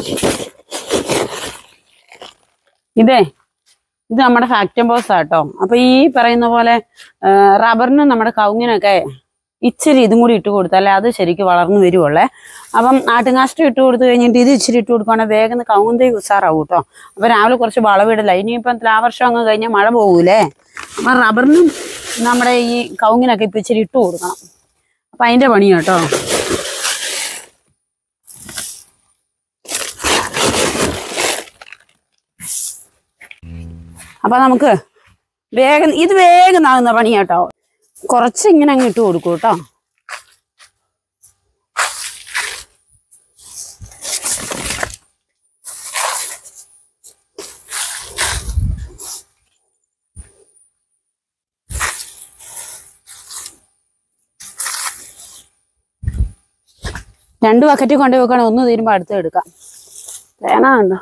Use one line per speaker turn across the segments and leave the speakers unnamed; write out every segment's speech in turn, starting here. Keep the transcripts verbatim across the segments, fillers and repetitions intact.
ഇതേ ഇത് നമ്മുടെ ഫാക്ടം ബോസ് ആട്ടോ. അപ്പൊ ഈ പറയുന്ന പോലെ റബ്ബറിനും നമ്മുടെ കവുങ്ങിനൊക്കെ ഇച്ചിരി ഇതും കൂടി ഇട്ട് കൊടുത്താലേ അത് ശരിക്കും വളർന്നു വരുവുള്ളേ. അപ്പം ആട്ടുംകാഷ്ടം ഇട്ട് കൊടുത്തു കഴിഞ്ഞിട്ട് ഇത് ഇച്ചിരി ഇട്ട് കൊടുക്കുകയാണെങ്കിൽ വേഗം കവുങ്ങ് ഉസാറാവും കേട്ടോ. അപ്പൊ രാവിലെ കുറച്ച് വളവിടില്ല. ഇനിയിപ്പം തുലാവർഷം അങ്ങ് കഴിഞ്ഞാൽ മഴ പോകൂലേ. അപ്പൊ റബ്ബറിനും നമ്മുടെ ഈ കവുങ്ങിനൊക്കെ ഇപ്പൊ ഇച്ചിരി ഇട്ട് കൊടുക്കണം. അപ്പൊ അതിന്റെ പണി കേട്ടോ. അപ്പൊ നമുക്ക് വേഗം ഇത് വേഗം ആകുന്ന പണി കേട്ടോ. കുറച്ച് ഇങ്ങനെ അങ്ങ് ഇട്ട് കൊടുക്കും കേട്ടോ. രണ്ട് ബക്കറ്റ് കൊണ്ടു വെക്കണം. ഒന്ന് തീരുമ്പോ അടുത്ത് എടുക്കാം. തേങ്ങ ഉണ്ടോ?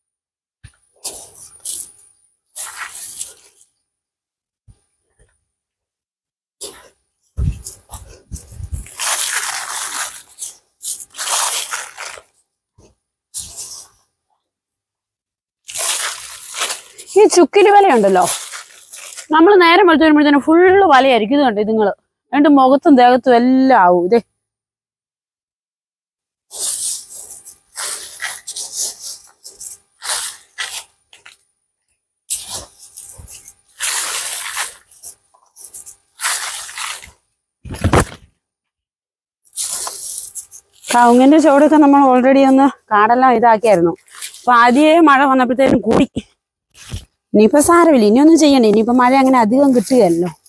ഈ ചുക്കിലി വലയുണ്ടല്ലോ, നമ്മൾ നേരം വെളുത്ത് വരുമ്പോഴത്തേനും ഫുള്ള് വലയായിരിക്കും. ഇത് കണ്ടോ ഇതുങ്ങള് രണ്ട് മുഖത്തും ദേഹത്തും എല്ലാം ആവും. ഇതേ കവുങ്ങിന്റെ ചുവടൊക്കെ നമ്മൾ ഓൾറെഡി ഒന്ന് കാടെല്ലാം ഇതാക്കിയായിരുന്നു. അപ്പൊ ആദ്യമേ മഴ വന്നപ്പോഴത്തേനും കൂടി. ഇനിയിപ്പോ സാരമില്ല, ഇനിയൊന്നും ചെയ്യണ്ടേ. ഇനിയിപ്പോ മഴ അങ്ങനെ അധികം കിട്ടുകയല്ലോ.